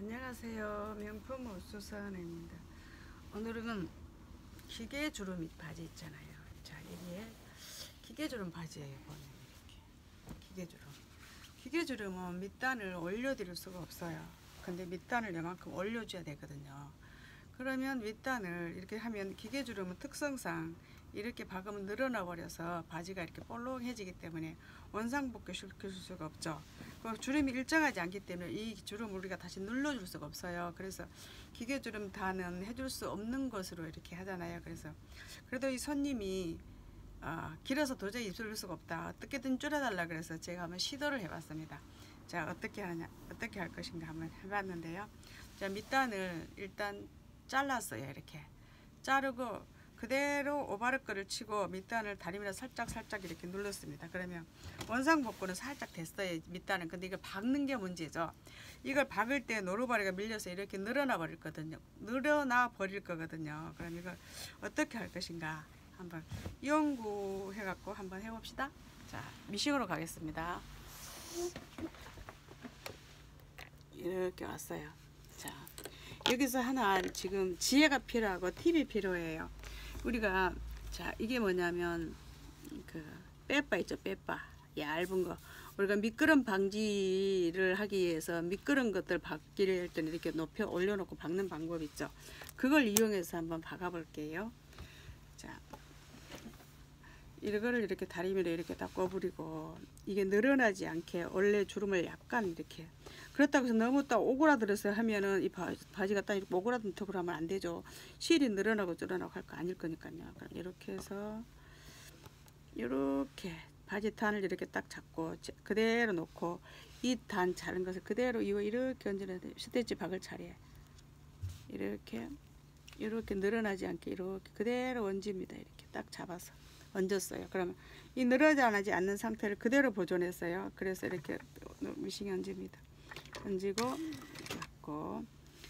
안녕하세요. 명품 옷수선입니다. 오늘은 기계주름 바지 있잖아요. 자, 이게 기계주름 바지예요. 보면 이렇게 기계주름은 밑단을 올려드릴 수가 없어요. 근데 밑단을 이만큼 올려줘야 되거든요. 그러면 밑단을 이렇게 하면 기계주름은 특성상 이렇게 박으면 늘어나 버려서 바지가 이렇게 볼록해지기 때문에 원상복귀 시킬 수가 없죠. 주름이 일정하지 않기 때문에 이 주름을 우리가 다시 눌러줄 수가 없어요. 그래서 기계주름 단은 해줄 수 없는 것으로 이렇게 하잖아요. 그래서 그래도 이 손님이 길어서 도저히 입술 수가 없다, 어떻게든 줄여달라 그래서 제가 한번 시도를 해봤습니다. 자, 어떻게 할 것인가 한번 해봤는데요. 자, 밑단을 일단 잘랐어요. 이렇게 자르고 그대로 오바르크를 치고 밑단을 다리미로 살짝 이렇게 눌렀습니다. 그러면 원상복구는 살짝 됐어요. 밑단은. 근데 이걸 박는 게 문제죠. 이걸 박을 때 노루바리가 밀려서 이렇게 늘어나 버릴 거거든요. 그럼 이걸 어떻게 할 것인가 한번 연구해 갖고 한번 해봅시다. 자, 미싱으로 가겠습니다. 이렇게 왔어요. 자, 여기서 하나 지금 지혜가 필요하고 팁이 필요해요. 우리가 자, 이게 뭐냐면 그 빼빠 있죠. 빼빠 얇은 거, 우리가 미끄럼 방지를 하기 위해서 미끄럼 것들 박기를 할 때는 이렇게 높여 올려놓고 박는 방법 있죠. 그걸 이용해서 한번 박아 볼게요. 자, 이거를 이렇게 다리미로 이렇게 딱 꺼부리고, 이게 늘어나지 않게 원래 주름을 약간 이렇게, 그렇다고 해서 너무 딱 오그라들어서 하면은 이 바지가 딱 이렇게 오그라든 턱으로 하면 안 되죠. 실이 늘어나고 줄어나고 할 거 아닐 거니까요. 이렇게 해서 이렇게 바지 단을 이렇게 딱 잡고 그대로 놓고, 이 단 자른 것을 그대로 이렇게 얹어야 돼요. 스티치 박을 차례 이렇게 늘어나지 않게 이렇게 그대로 얹습니다. 이렇게 딱 잡아서 얹었어요. 그러면 이 늘어나지 않는 상태를 그대로 보존했어요. 그래서 이렇게 미싱에 얹습니다. 얹고 잡고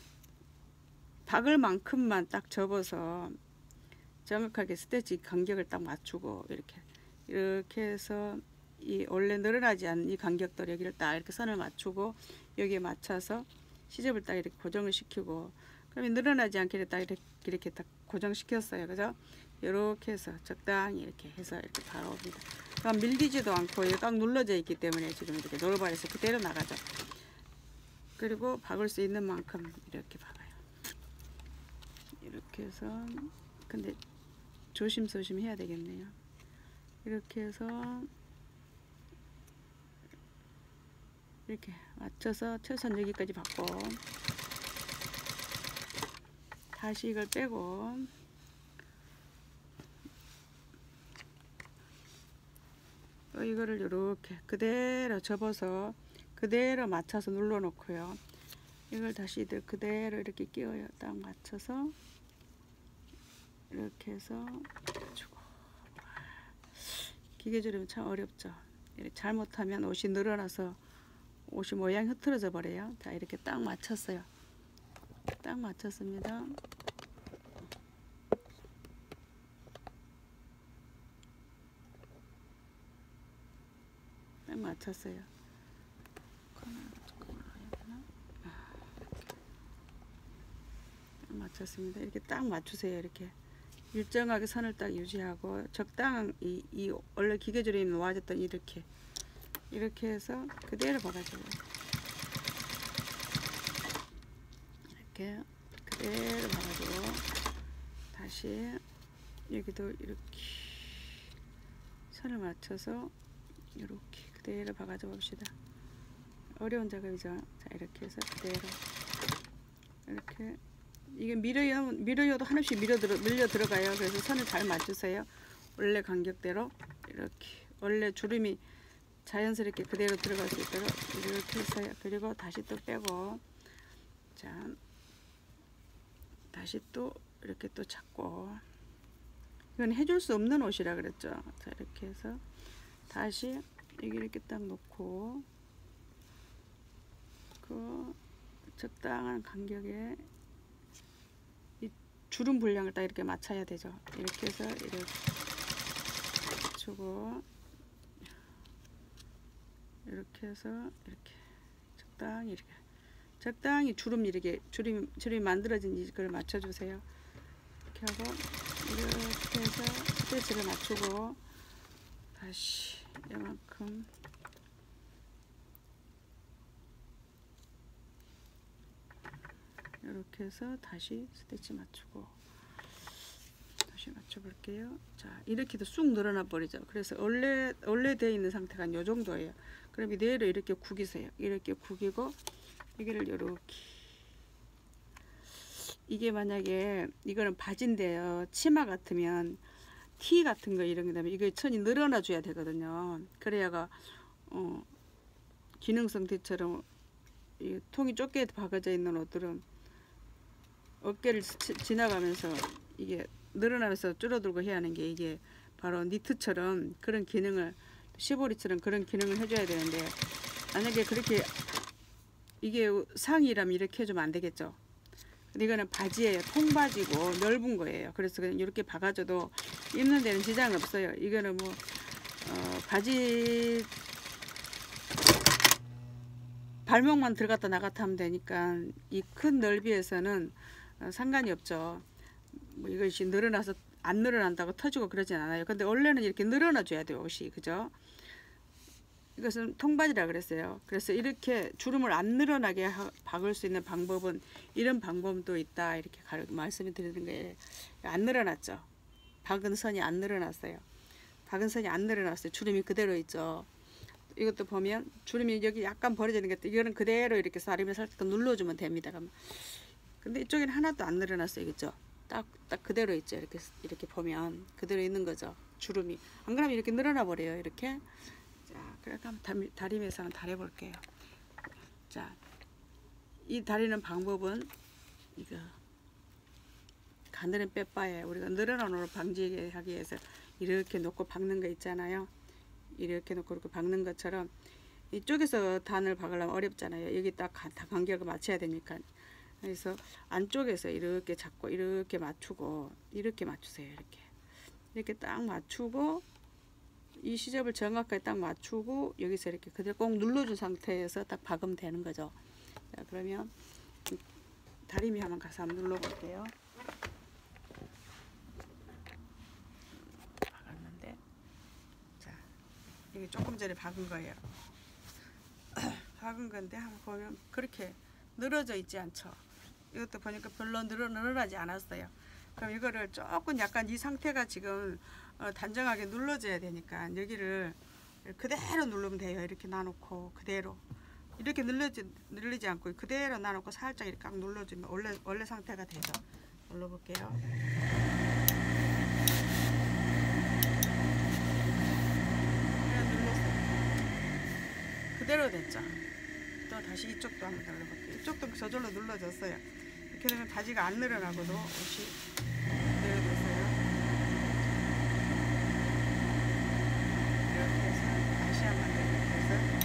박을 만큼만 딱 접어서 정확하게 스티치 간격을 딱 맞추고 이렇게 해서 이 원래 늘어나지 않는 이 간격들 여기를 딱 이렇게 선을 맞추고 여기에 맞춰서 시접을 딱 이렇게 고정을 시키고, 그러면 늘어나지 않게 딱 이렇게 딱 고정시켰어요. 그죠? 이렇게 해서 적당히 이렇게 해서 이렇게 박아옵니다. 그럼 밀리지도 않고 이게 딱 눌러져 있기 때문에 지금 이렇게 노루발에서 그대로 나가죠. 그리고 박을 수 있는 만큼 이렇게 박아요. 이렇게 해서, 근데 조심조심 해야 되겠네요. 이렇게 해서 이렇게 맞춰서 최소한 여기까지 박고, 다시 이걸 빼고 또 이거를 이렇게 그대로 접어서 그대로 맞춰서 눌러 놓고요. 이걸 다시 그대로 이렇게 끼워요. 딱 맞춰서 이렇게 해서 주고. 기계주름이 참 어렵죠. 이렇게 잘못하면 옷이 늘어나서 옷이 모양이 흐트러져 버려요. 자, 이렇게 딱 맞췄어요. 딱 맞췄습니다. 딱 맞췄어요. 딱 맞췄습니다. 이렇게 딱 맞추세요. 이렇게 일정하게 선을 딱 유지하고 적당한 이 원래 기계주름이 놓아졌던 이렇게 해서 그대로 박아줘요. 이렇게 그대로 박아주고, 다시 여기도 이렇게 선을 맞춰서 이렇게 그대로 박아줘 봅시다. 어려운 작업이죠. 자, 이렇게 해서 그대로 이렇게, 이게 밀어요도 하나씩 밀려 들어가요. 그래서 선을 잘 맞추세요. 원래 간격대로 이렇게 원래 주름이 자연스럽게 그대로 들어갈 수 있도록 이렇게 해서요. 그리고 다시 또 빼고, 자, 다시 또 이렇게 또 잡고, 이건 해줄 수 없는 옷이라 그랬죠. 자, 이렇게 해서 다시 여기 이렇게 딱 놓고, 그 적당한 간격에 이 주름 분량을 딱 이렇게 맞춰야 되죠. 이렇게 해서 이렇게 주고, 이렇게 해서 이렇게 적당히 이렇게 적당히 주름 이렇게 주름이 만들어진 이걸 맞춰주세요. 이렇게 하고 이렇게 해서 스티치를 맞추고 다시 이만큼 이렇게 해서 다시 스티치 맞추고 다시 맞춰 볼게요. 자, 이렇게도 쑥 늘어나 버리죠. 그래서 원래 되어 있는 상태가 요 정도예요. 그럼 이대로 이렇게 구기세요. 이렇게 구기고 여기를 이렇게, 이게 만약에 이거는 바지인데요, 치마 같으면 티 같은 거 이런 게 되면 이거 천이 늘어나 줘야 되거든요. 그래야가 기능성 티처럼 이 통이 좁게 박아져 있는 옷들은 어깨를 지나가면서 이게 늘어나면서 줄어들고 해야 하는 게 이게 바로 니트처럼 그런 기능을, 시보리처럼 그런 기능을 해줘야 되는데, 만약에 그렇게 이게 상의라면 이렇게 해주면 안 되겠죠. 근데 이거는 바지예요. 통바지고 넓은 거예요. 그래서 그냥 이렇게 박아줘도 입는 데는 지장 없어요. 이거는 뭐 바지 발목만 들어갔다 나갔다 하면 되니까 이 큰 넓이에서는 상관이 없죠. 뭐 이것이 늘어나서 안 늘어난다고 터지고 그러진 않아요. 근데 원래는 이렇게 늘어나 줘야 돼요, 옷이. 그죠? 이것은 통바지라 그랬어요. 그래서 이렇게 주름을 안 늘어나게 박을 수 있는 방법은 이런 방법도 있다, 이렇게 말씀을 드리는 거예요. 안 늘어났죠. 박은 선이 안 늘어났어요. 박은 선이 안 늘어났어요. 주름이 그대로 있죠. 이것도 보면 주름이 여기 약간 벌어지는 게, 이거는 그대로 이렇게 다리를 살짝 눌러주면 됩니다. 근데 이쪽에는 하나도 안 늘어났어요. 그죠? 딱 그대로 있죠. 이렇게 보면 그대로 있는 거죠. 주름이. 안 그러면 이렇게 늘어나 버려요. 이렇게. 자, 그렇게 한번 다리면서 한번 다려볼게요. 자, 이 다리는 방법은 이거 가늘은 빼빠에 우리가 늘어나는 걸 방지하기 위해서 이렇게 놓고 박는 거 있잖아요. 이렇게 놓고 이렇게 박는 것처럼 이쪽에서 단을 박으려면 어렵잖아요. 여기 딱 간격을 맞춰야 되니까. 그래서 안쪽에서 이렇게 잡고 이렇게 맞추고 이렇게 맞추세요. 이렇게 딱 맞추고 이 시접을 정확하게 딱 맞추고 여기서 이렇게 그대로 꼭 눌러준 상태에서 딱 박으면 되는 거죠. 자, 그러면 다리미 한번 가서 한번 눌러볼게요. 박았는데, 자, 이게 조금 전에 박은 거예요. 박은 건데 한번 보면 그렇게 늘어져 있지 않죠. 이것도 보니까 별로 늘어나지 않았어요. 그럼 이거를 조금 약간 이 상태가 지금 단정하게 눌러줘야 되니까 여기를 그대로 누르면 돼요. 이렇게 놔놓고 그대로 이렇게 늘리지 않고 그대로 놔놓고 살짝 이렇게 꽉 눌러주면 원래 상태가 되죠. 눌러볼게요. 그냥 눌렀어요. 그대로 됐죠. 또 다시 이쪽도 한번 눌러볼게요. 이쪽도 저절로 눌러졌어요. 이렇게 되면 바지가 안 늘어나고도 옷이 늘어졌어요. 이렇게 해서 다시 한번 이렇게 해서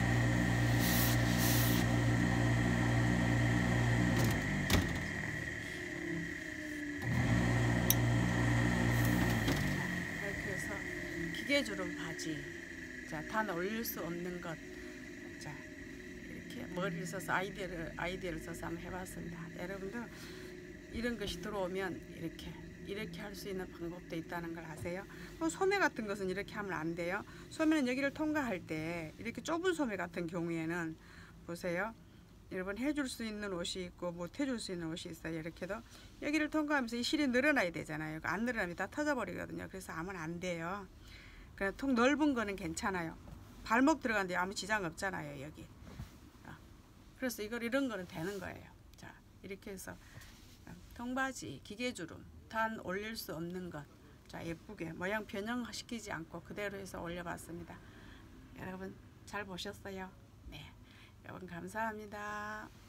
이렇게 해서 기계주름 바지. 자, 단 올릴 수 없는 것. 자, 이렇게 머리를 써서 아이디어를 써서 한번 해봤습니다. 여러분들 이런 것이 들어오면 이렇게 할 수 있는 방법도 있다는 걸 아세요? 소매 같은 것은 이렇게 하면 안 돼요. 소매는 여기를 통과할 때 이렇게 좁은 소매 같은 경우에는 보세요. 여러분 해줄 수 있는 옷이 있고 못 해줄 수 있는 옷이 있어요. 이렇게도 여기를 통과하면서 이 실이 늘어나야 되잖아요. 안 늘어나면 다 터져버리거든요. 그래서 하면 안 돼요. 그냥 통 넓은 거는 괜찮아요. 발목 들어가는데 아무 지장 없잖아요. 여기. 그래서 이런 거는 되는 거예요. 자, 이렇게 해서 통바지, 기계주름, 단 올릴 수 없는 것. 자, 예쁘게 모양 변형시키지 않고 그대로 해서 올려봤습니다. 여러분 잘 보셨어요? 네, 여러분 감사합니다.